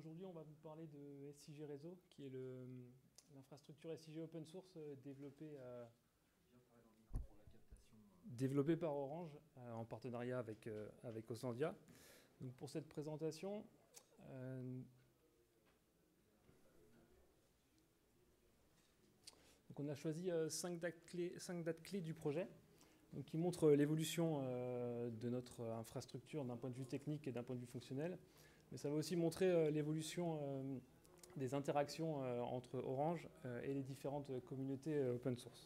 Aujourd'hui, on va vous parler de SIG Réseau, qui est l'infrastructure SIG open source développée par Orange en partenariat avec Oslandia. Donc pour cette présentation, donc on a choisi 5 dates clés du projet, donc qui montrent l'évolution de notre infrastructure d'un point de vue technique et d'un point de vue fonctionnel. Mais ça va aussi montrer l'évolution des interactions entre Orange et les différentes communautés open source.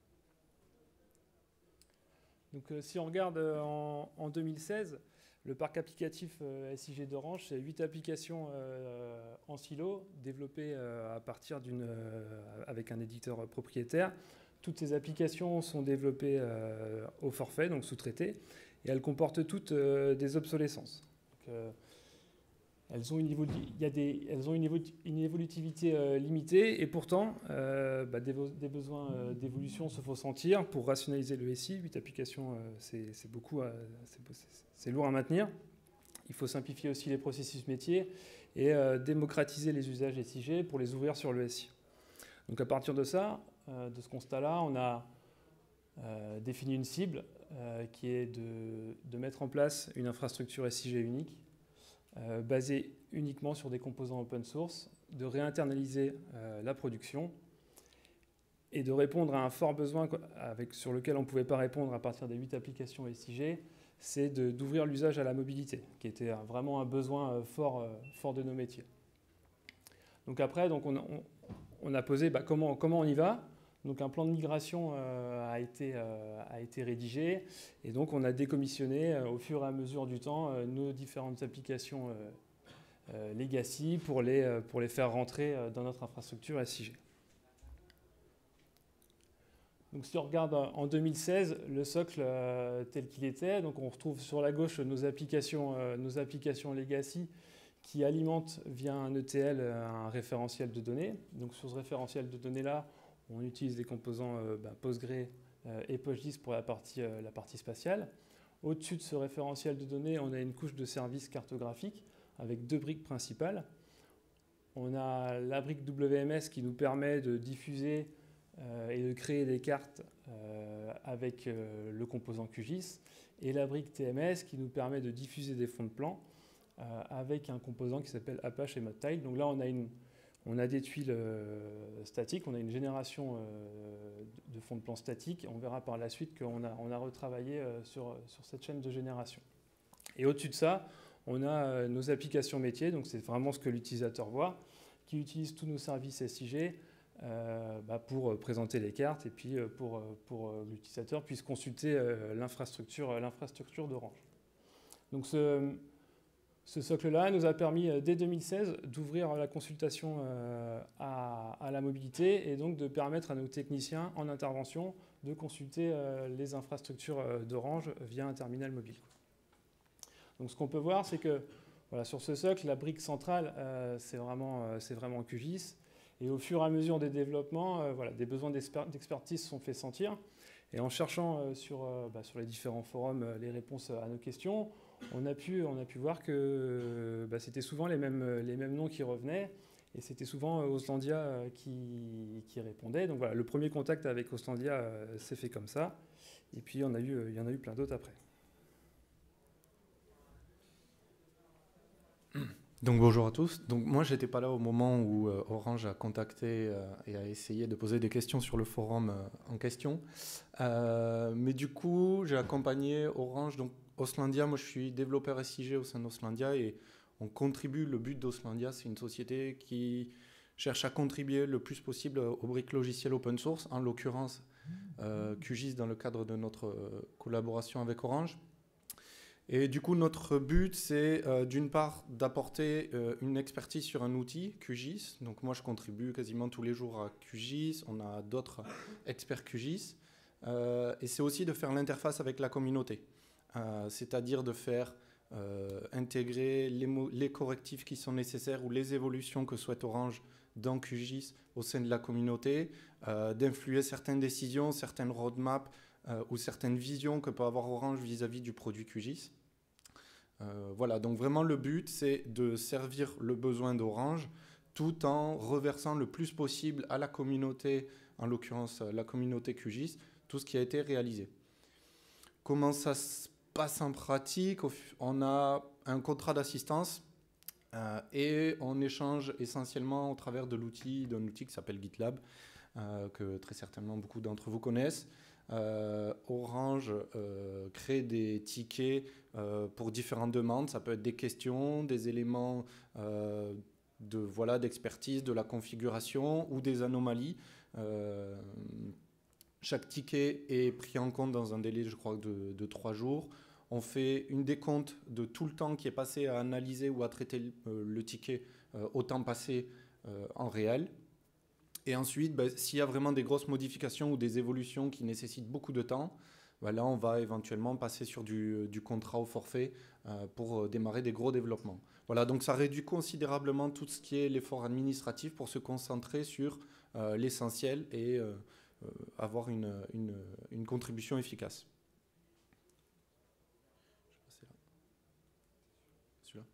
Donc, si on regarde en 2016, le parc applicatif SIG d'Orange, c'est 8 applications en silo développées à partir avec un éditeur propriétaire. Toutes ces applications sont développées au forfait, donc sous-traitées, et elles comportent toutes des obsolescences. Donc, elles ont une évolutivité limitée et pourtant des besoins d'évolution se font sentir pour rationaliser le SI. 8 applications, c'est beaucoup, c'est lourd à maintenir. Il faut simplifier aussi les processus métiers et démocratiser les usages SIG pour les ouvrir sur le SI. Donc à partir de ça, de ce constat-là, on a défini une cible qui est de mettre en place une infrastructure SIG unique, basé uniquement sur des composants open source, de réinternaliser la production et de répondre à un fort besoin sur lequel on ne pouvait pas répondre à partir des 8 applications SIG, c'est d'ouvrir l'usage à la mobilité, qui était vraiment un besoin fort de nos métiers. Donc après, on a posé comment on y va. Donc un plan de migration a été rédigé et donc on a décommissionné au fur et à mesure du temps nos différentes applications legacy pour les faire rentrer dans notre infrastructure SIG. Donc si on regarde en 2016 le socle tel qu'il était, donc on retrouve sur la gauche nos applications legacy qui alimentent via un ETL un référentiel de données. Donc sur ce référentiel de données là, on utilise des composants Postgre et PostGIS pour la partie spatiale. Au-dessus de ce référentiel de données, on a une couche de services cartographiques avec 2 briques principales. On a la brique WMS qui nous permet de diffuser et de créer des cartes avec le composant QGIS, et la brique TMS qui nous permet de diffuser des fonds de plan avec un composant qui s'appelle Apache et ModTile. Donc là, on a des tuiles statiques, on a une génération de fonds de plan statiques. On verra par la suite qu'on a retravaillé sur cette chaîne de génération. Et au-dessus de ça, on a nos applications métiers, donc c'est vraiment ce que l'utilisateur voit, qui utilise tous nos services SIG pour présenter les cartes et puis pour que l'utilisateur puisse consulter l'infrastructure d'Orange. Donc ce socle-là nous a permis, dès 2016, d'ouvrir la consultation à la mobilité et donc de permettre à nos techniciens en intervention de consulter les infrastructures d'Orange via un terminal mobile. Donc ce qu'on peut voir, c'est que sur ce socle, la brique centrale, c'est vraiment QGIS. Et au fur et à mesure des développements, des besoins d'expertise sont fait sentir. Et en cherchant sur les différents forums les réponses à nos questions, on a pu voir que c'était souvent les mêmes noms qui revenaient, et c'était souvent Oslandia qui répondait. Donc voilà, le premier contact avec Oslandia s'est fait comme ça, et puis il y en a eu plein d'autres après. Donc bonjour à tous. Donc moi j'étais pas là au moment où Orange a contacté et a essayé de poser des questions sur le forum en question. Mais du coup j'ai accompagné Orange. Donc Oslandia, moi je suis développeur SIG au sein d'Oslandia et on contribue. Le but d'Oslandia, c'est une société qui cherche à contribuer le plus possible aux briques logicielles open source, en l'occurrence QGIS dans le cadre de notre collaboration avec Orange. Et du coup, notre but, c'est d'une part d'apporter une expertise sur un outil, QGIS. Donc moi, je contribue quasiment tous les jours à QGIS. On a d'autres experts QGIS. Et c'est aussi de faire l'interface avec la communauté. C'est-à-dire de faire intégrer les correctifs qui sont nécessaires ou les évolutions que souhaite Orange dans QGIS au sein de la communauté, d'influer certaines décisions, certaines roadmaps ou certaines visions que peut avoir Orange vis-à-vis du produit QGIS. Voilà, donc vraiment le but, c'est de servir le besoin d'Orange tout en reversant le plus possible à la communauté, en l'occurrence la communauté QGIS, tout ce qui a été réalisé. Comment ça se passe en pratique? On a un contrat d'assistance et on échange essentiellement au travers d'un outil qui s'appelle GitLab, que très certainement beaucoup d'entre vous connaissent. Orange crée des tickets pour différentes demandes. Ça peut être des questions, des éléments d'expertise, de la configuration ou des anomalies. Chaque ticket est pris en compte dans un délai, je crois, de 3 jours. On fait une décompte de tout le temps qui est passé à analyser ou à traiter le ticket au temps passé en réel. Et ensuite, s'il y a vraiment des grosses modifications ou des évolutions qui nécessitent beaucoup de temps, là, on va éventuellement passer sur du contrat au forfait pour démarrer des gros développements. Voilà, donc ça réduit considérablement tout ce qui est l'effort administratif pour se concentrer sur l'essentiel et avoir une contribution efficace. Celui-là.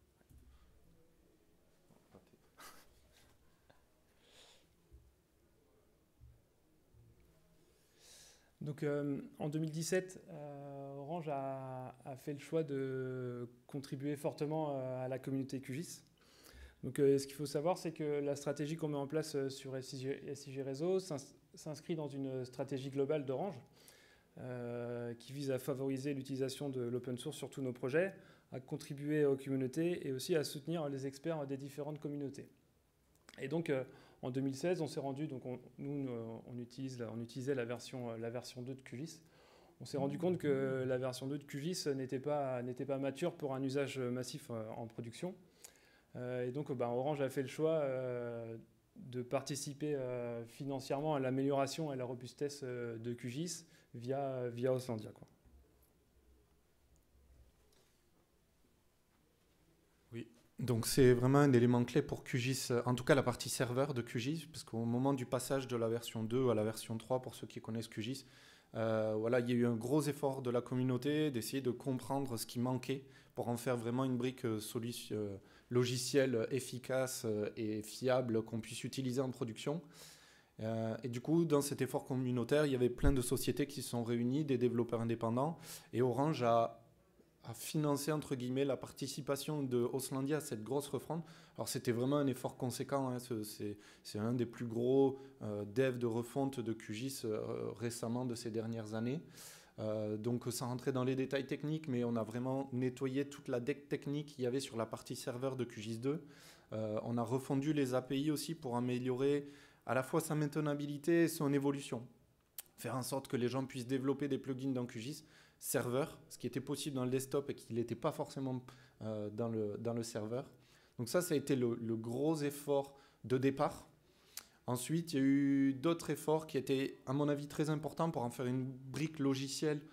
Donc en 2017, Orange a fait le choix de contribuer fortement à la communauté QGIS. Donc ce qu'il faut savoir, c'est que la stratégie qu'on met en place sur SIG Réseau s'inscrit dans une stratégie globale d'Orange qui vise à favoriser l'utilisation de l'open source sur tous nos projets, à contribuer aux communautés et aussi à soutenir les experts des différentes communautés. Et donc en 2016, on s'est rendu, donc on utilisait la version 2 de QGIS. On s'est rendu compte que la version 2 de QGIS n'était pas mature pour un usage massif en production. Et donc Orange a fait le choix de participer financièrement à l'amélioration et à la robustesse de QGIS via Oslandia, quoi. Oui, donc c'est vraiment un élément clé pour QGIS, en tout cas la partie serveur de QGIS, parce qu'au moment du passage de la version 2 à la version 3, pour ceux qui connaissent QGIS, il y a eu un gros effort de la communauté d'essayer de comprendre ce qui manquait pour en faire vraiment une brique logicielle efficace et fiable qu'on puisse utiliser en production. Et du coup, dans cet effort communautaire, il y avait plein de sociétés qui se sont réunies, des développeurs indépendants, et Orange a financé, entre guillemets, la participation de Oslandia à cette grosse refonte. Alors c'était vraiment un effort conséquent, hein. C'est un des plus gros devs de refonte de QGIS récemment de ces dernières années. Donc sans rentrer dans les détails techniques, mais on a vraiment nettoyé toute la deck technique qu'il y avait sur la partie serveur de QGIS 2. On a refondu les API aussi pour améliorer à la fois sa maintenabilité et son évolution. Faire en sorte que les gens puissent développer des plugins dans QGIS serveur, ce qui était possible dans le desktop et qui n'était pas forcément dans le serveur. Donc ça a été le gros effort de départ. Ensuite, il y a eu d'autres efforts qui étaient, à mon avis, très importants pour en faire une brique logicielle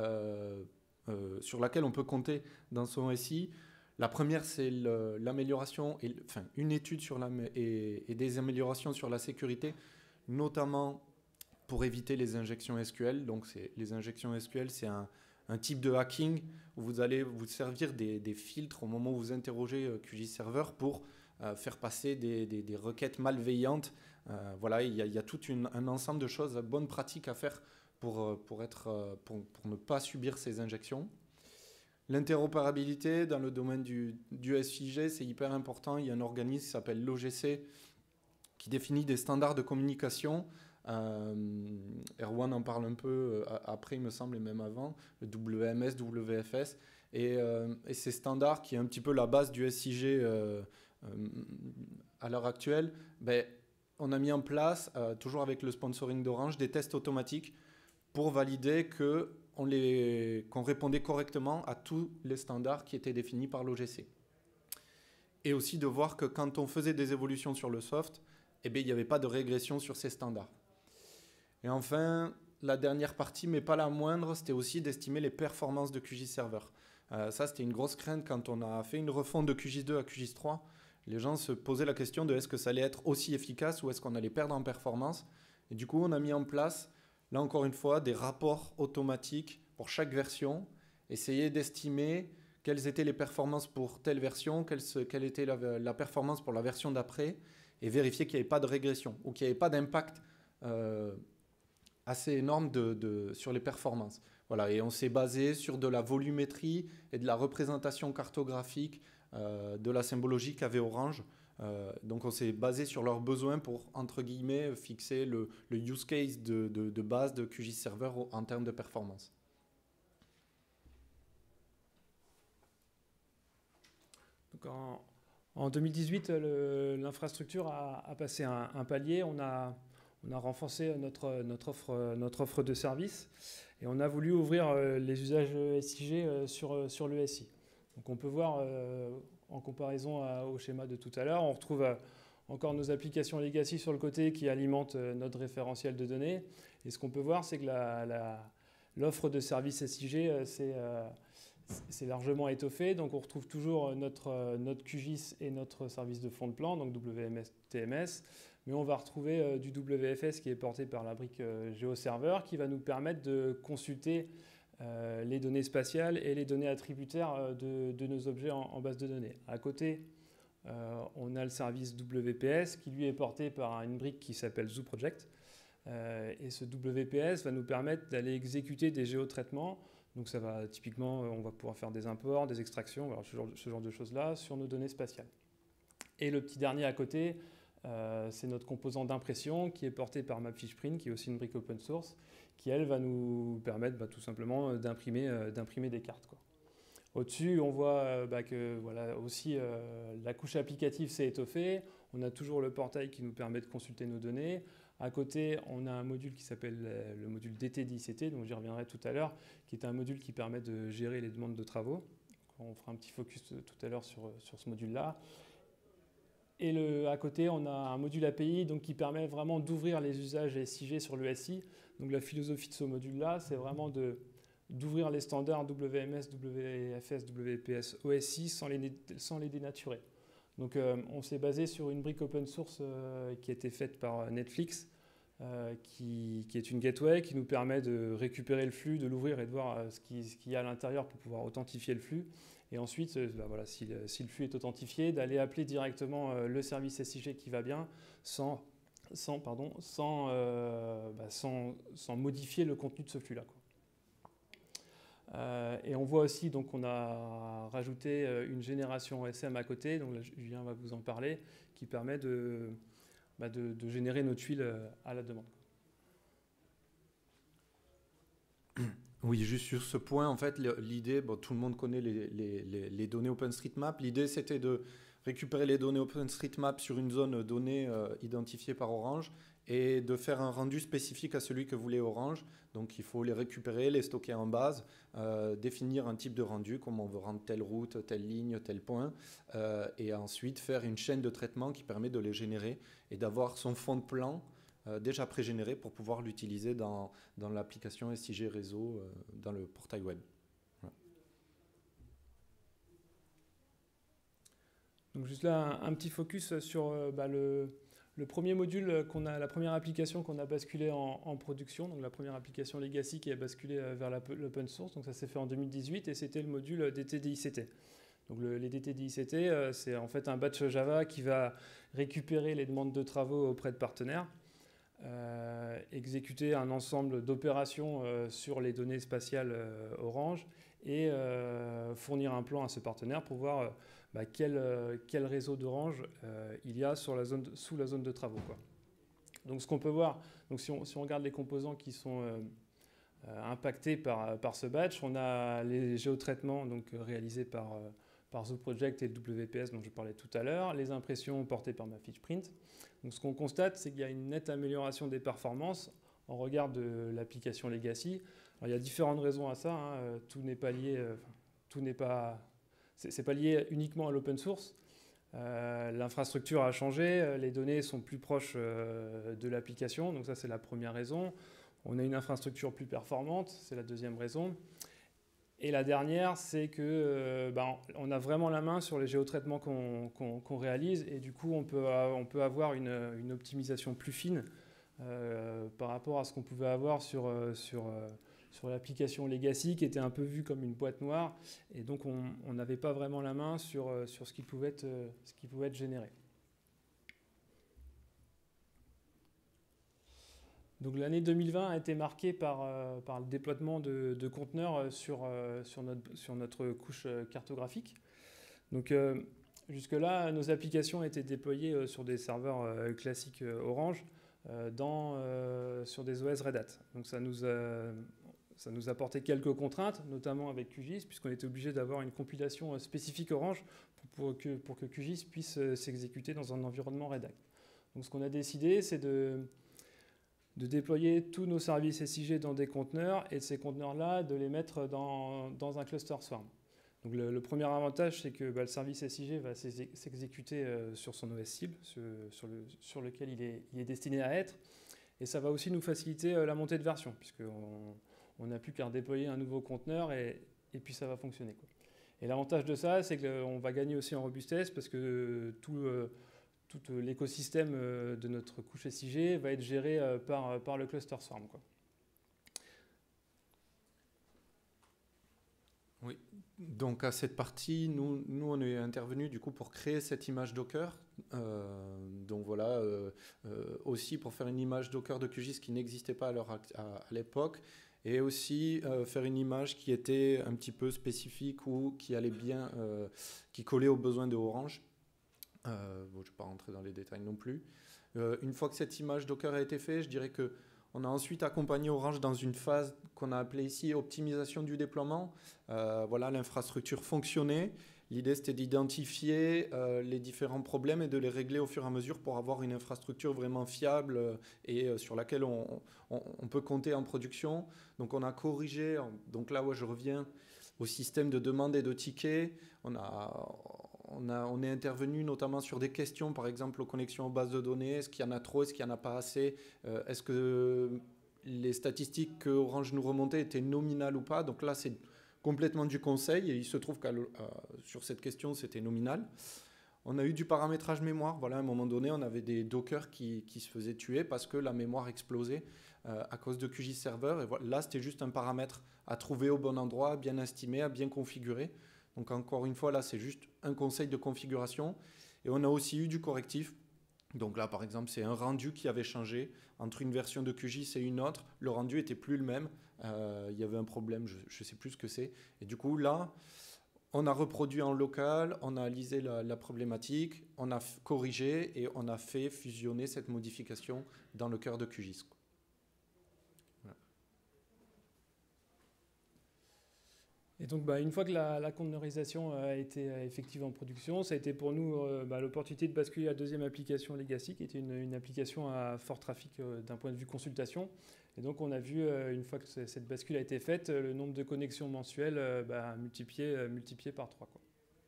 sur laquelle on peut compter dans son SI. La première, c'est l'amélioration, une étude sur et des améliorations sur la sécurité, notamment pour éviter les injections SQL. Donc, les injections SQL, c'est un type de hacking où vous allez vous servir des filtres au moment où vous interrogez QGIS Server pour faire passer des requêtes malveillantes. Il y a tout un ensemble de choses, bonnes pratiques à faire pour ne pas subir ces injections. L'interopérabilité dans le domaine du SIG, c'est hyper important. Il y a un organisme qui s'appelle l'OGC qui définit des standards de communication. Erwan en parle un peu après, il me semble, et même avant, le WMS, WFS. Et ces standards, qui est un petit peu la base du SIG à l'heure actuelle, on a mis en place, toujours avec le sponsoring d'Orange, des tests automatiques pour valider qu'on répondait correctement à tous les standards qui étaient définis par l'OGC. Et aussi de voir que quand on faisait des évolutions sur le soft, il n'y avait pas de régression sur ces standards. Et enfin, la dernière partie, mais pas la moindre, c'était aussi d'estimer les performances de QGIS Server. Ça, c'était une grosse crainte quand on a fait une refonte de QGIS 2 à QGIS 3. Les gens se posaient la question de est-ce que ça allait être aussi efficace ou est-ce qu'on allait perdre en performance. Et du coup, on a mis en place, là encore une fois, des rapports automatiques pour chaque version, essayer d'estimer quelles étaient les performances pour telle version, quelle était la performance pour la version d'après, et vérifier qu'il n'y avait pas de régression ou qu'il n'y avait pas d'impact assez énorme sur les performances. Voilà, et on s'est basé sur de la volumétrie et de la représentation cartographique de la symbologie qu'avait Orange. Donc on s'est basé sur leurs besoins pour, entre guillemets, fixer le use case de base de QGIS Server en termes de performance. Donc en 2018, l'infrastructure a passé un palier. On a renforcé notre offre de service et on a voulu ouvrir les usages SIG sur le SI. Donc on peut voir, en comparaison au schéma de tout à l'heure, on retrouve encore nos applications legacy sur le côté qui alimentent notre référentiel de données. Et ce qu'on peut voir, c'est que l'offre de service SIG, c'est largement étoffé. Donc on retrouve toujours notre QGIS et notre service de fond de plan, donc WMS, TMS. Mais on va retrouver du WFS qui est porté par la brique GeoServer qui va nous permettre de consulter les données spatiales et les données attributaires de nos objets en base de données. À côté, on a le service WPS qui lui est porté par une brique qui s'appelle ZooProject. Et ce WPS va nous permettre d'aller exécuter des géotraitements. Donc ça va typiquement, on va pouvoir faire des imports, des extractions, alors ce genre de choses-là sur nos données spatiales. Et le petit dernier à côté, c'est notre composant d'impression qui est porté par Mapfishprint, qui est aussi une brique open source, qui elle va nous permettre tout simplement d'imprimer des cartes, quoi. Au-dessus, on voit que voilà, aussi la couche applicative s'est étoffée. On a toujours le portail qui nous permet de consulter nos données. À côté, on a un module qui s'appelle le module DTDICT, donc j'y reviendrai tout à l'heure, qui est un module qui permet de gérer les demandes de travaux. On fera un petit focus tout à l'heure sur ce module-là. Et à côté, on a un module API donc, qui permet vraiment d'ouvrir les usages SIG sur le SI. Donc la philosophie de ce module-là, c'est vraiment d'ouvrir les standards WMS, WFS, WPS, OSI sans les dénaturer. Donc on s'est basé sur une brique open source qui a été faite par Netflix, qui est une gateway qui nous permet de récupérer le flux, de l'ouvrir et de voir ce qu'il y a à l'intérieur pour pouvoir authentifier le flux. Et ensuite, voilà, si le flux est authentifié, d'aller appeler directement le service SIG qui va bien sans modifier le contenu de ce flux-là, quoi. Et on voit aussi donc on a rajouté une génération OSM à côté, donc là, Julien va vous en parler, qui permet de générer nos tuiles à la demande. Oui, juste sur ce point, en fait, l'idée, tout le monde connaît les données OpenStreetMap. L'idée, c'était de récupérer les données OpenStreetMap sur une zone donnée identifiée par Orange et de faire un rendu spécifique à celui que voulait Orange. Donc, il faut les récupérer, les stocker en base, définir un type de rendu, comme on veut rendre telle route, telle ligne, tel point, et ensuite faire une chaîne de traitement qui permet de les générer et d'avoir son fond de plan déjà pré-généré pour pouvoir l'utiliser dans l'application SIG Réseau dans le portail web. Voilà. Donc juste là, un petit focus sur le premier module la première application qu'on a basculée en production, donc la première application Legacy qui a basculé vers l'open source. Donc ça s'est fait en 2018 et c'était le module DTDICT. Donc les DTDICT, c'est en fait un batch Java qui va récupérer les demandes de travaux auprès de partenaires, exécuter un ensemble d'opérations sur les données spatiales Orange et fournir un plan à ce partenaire pour voir quel réseau d'Orange il y a sous la zone de travaux, quoi. Donc ce qu'on peut voir, donc si on regarde les composants qui sont impactés par ce batch, on a les géotraitements donc, réalisés par ZooProject et le WPS dont je parlais tout à l'heure, les impressions portées par Mapfishprint. Donc ce qu'on constate, c'est qu'il y a une nette amélioration des performances en regard de l'application Legacy. Alors, il y a différentes raisons à ça, hein. Tout n'est pas lié, c'est pas lié uniquement à l'open source. L'infrastructure a changé, les données sont plus proches de l'application, donc ça c'est la première raison. On a une infrastructure plus performante, c'est la deuxième raison. Et la dernière, c'est que on a vraiment la main sur les géotraitements qu'on réalise et du coup on peut avoir une optimisation plus fine par rapport à ce qu'on pouvait avoir sur sur l'application legacy qui était un peu vue comme une boîte noire, et donc on n'avait pas vraiment la main sur ce qui pouvait être généré. Donc l'année 2020 a été marquée par le déploiement de conteneurs sur notre couche cartographique. Donc jusque-là, nos applications étaient déployées sur des serveurs classiques Orange, sur des OS Red Hat. Donc ça nous a apporté quelques contraintes, notamment avec QGIS, puisqu'on était obligé d'avoir une compilation spécifique Orange pour que QGIS puisse s'exécuter dans un environnement Red Hat. Donc ce qu'on a décidé, c'est de déployer tous nos services SIG dans des conteneurs, et de ces conteneurs-là, de les mettre dans un cluster Swarm. Donc le premier avantage, c'est que le service SIG va s'exécuter sur son OS cible, sur lequel il est destiné à être, et ça va aussi nous faciliter la montée de version, puisqu'on n'a plus qu'à redéployer un nouveau conteneur, et puis ça va fonctionner, quoi. Et l'avantage de ça, c'est qu'on va gagner aussi en robustesse, parce que tout l'écosystème de notre couche SIG va être géré par le cluster Swarm, quoi. Oui, donc à cette partie, nous on est intervenu du coup pour créer cette image Docker. Donc voilà, aussi pour faire une image Docker de QGIS qui n'existait pas à l'époque, et aussi faire une image qui était un petit peu spécifique ou qui allait bien, qui collait aux besoins de Orange. Je ne vais pas rentrer dans les détails non plus. Une fois que cette image Docker a été faite, je dirais qu'on a ensuite accompagné Orange dans une phase qu'on a appelée ici optimisation du déploiement. Voilà, l'infrastructure fonctionnait. L'idée, c'était d'identifier les différents problèmes et de les régler au fur et à mesure pour avoir une infrastructure vraiment fiable et sur laquelle on peut compter en production. Donc, on a corrigé. Donc là, je reviens au système de demande et de tickets. On est intervenu notamment sur des questions, par exemple aux connexions aux bases de données. Est-ce qu'il y en a trop? Est-ce qu'il n'y en a pas assez? Est-ce que les statistiques que Orange nous remontait étaient nominales ou pas? Donc là, c'est complètement du conseil, et il se trouve que sur cette question, c'était nominal. On a eu du paramétrage mémoire. Voilà, à un moment donné, on avait des Docker qui se faisaient tuer parce que la mémoire explosait à cause de QGIS Server. Et voilà, là, c'était juste un paramètre à trouver au bon endroit, bien estimé, à bien configurer. Donc encore une fois, là, c'est juste un conseil de configuration. Et on a aussi eu du correctif. Donc là, par exemple, c'est un rendu qui avait changé entre une version de QGIS et une autre. Le rendu n'était plus le même. Il y avait un problème, je ne sais plus ce que c'est. Et du coup, là, on a reproduit en local, on a analysé la problématique, on a corrigé et on a fait fusionner cette modification dans le cœur de QGIS. Et donc, une fois que la conteneurisation a été effective en production, ça a été pour nous l'opportunité de basculer à la deuxième application Legacy, qui était une application à fort trafic d'un point de vue consultation. Et donc, on a vu, une fois que cette bascule a été faite, le nombre de connexions mensuelles multiplié par 3, quoi.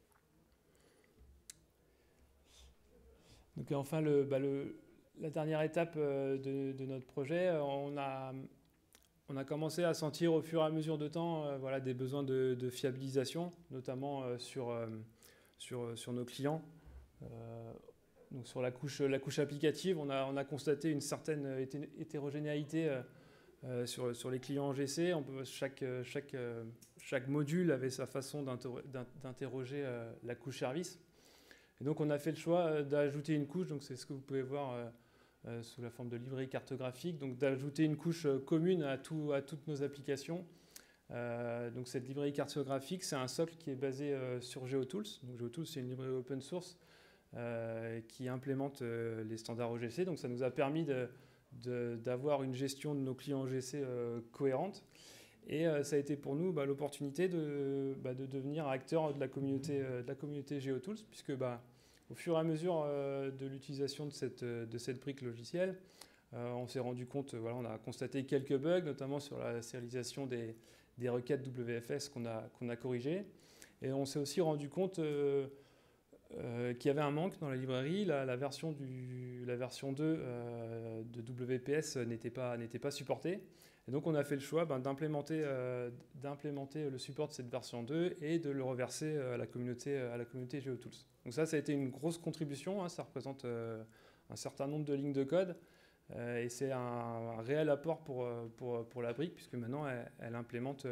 Donc, enfin, la dernière étape de notre projet, on a commencé à sentir au fur et à mesure de temps des besoins de fiabilisation, notamment sur nos clients. Donc sur la couche applicative, on a constaté une certaine hétérogénéité sur les clients en GC. Chaque module avait sa façon d'interroger la couche service. Et donc on a fait le choix d'ajouter une couche, donc c'est ce que vous pouvez voir sous la forme de librairie cartographique, donc d'ajouter une couche commune à toutes nos applications. Donc cette librairie cartographique, c'est un socle qui est basé sur GeoTools. Donc GeoTools, c'est une librairie open source qui implémente les standards OGC. Donc ça nous a permis d'avoir une gestion de nos clients OGC cohérente. Et ça a été pour nous l'opportunité de devenir acteur de la communauté GeoTools, puisque au fur et à mesure de l'utilisation de cette brique logicielle, on s'est rendu compte, on a constaté quelques bugs, notamment sur la sérialisation des requêtes WFS qu'on a corrigées. Et on s'est aussi rendu compte qu'il y avait un manque dans la librairie. La version 2 de WPS n'était pas supportée. Et donc on a fait le choix d'implémenter le support de cette version 2 et de le reverser à la communauté GeoTools. Donc ça a été une grosse contribution, hein, ça représente un certain nombre de lignes de code. Et c'est un réel apport pour la brique, puisque maintenant, elle implémente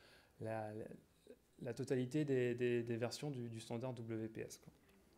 la totalité des versions du standard WPS, quoi.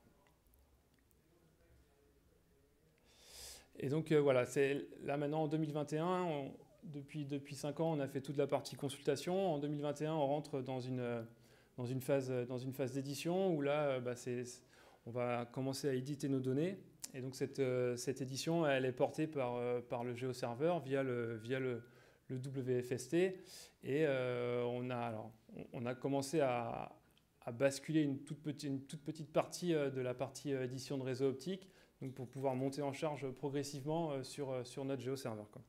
Et donc voilà, là maintenant en 2021, depuis 5 ans, on a fait toute la partie consultation. En 2021, on rentre dans une phase d'édition où là, on va commencer à éditer nos données. Et donc cette édition, elle est portée par le GeoServer via le WFST. Et on a commencé à basculer une toute petite partie de la partie édition de réseau optique, donc pour pouvoir monter en charge progressivement sur notre GeoServer, quoi.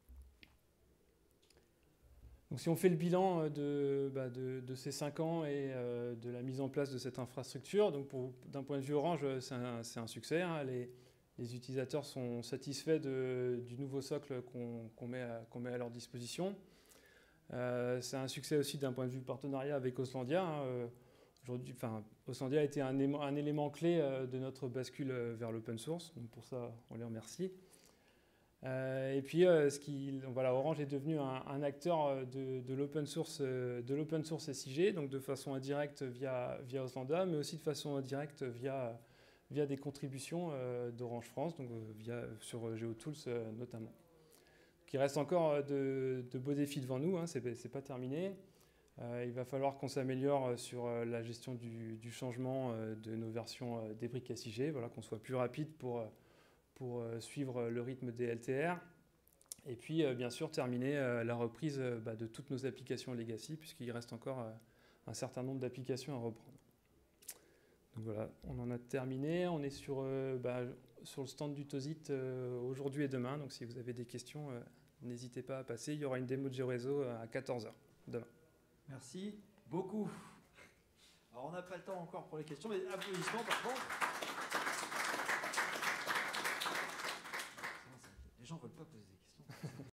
Donc si on fait le bilan de ces 5 ans et de la mise en place de cette infrastructure, donc d'un point de vue Orange, c'est un succès, hein. Les utilisateurs sont satisfaits du nouveau socle qu'on met à leur disposition. C'est un succès aussi d'un point de vue partenariat avec Auslandia, hein. Aujourd'hui, Auslandia a été un élément clé de notre bascule vers l'open source. Donc pour ça, on les remercie. Et puis, Orange est devenu un acteur de l'open source SIG, donc de façon indirecte via Auslandia, mais aussi de façon indirecte via des contributions d'Orange France, donc sur GeoTools notamment. Il reste encore de beaux défis devant nous, hein, c'est pas terminé. Il va falloir qu'on s'améliore sur la gestion du changement de nos versions des briques SIG, voilà, qu'on soit plus rapide pour suivre le rythme des LTR. Et puis, bien sûr, terminer la reprise de toutes nos applications legacy, puisqu'il reste encore un certain nombre d'applications à reprendre. Donc voilà, on en a terminé. On est sur le stand du TOSIT aujourd'hui et demain. Donc si vous avez des questions, n'hésitez pas à passer. Il y aura une démo de GeoRéseau à 14h demain. Merci beaucoup. Alors on n'a pas le temps encore pour les questions, mais applaudissements par contre.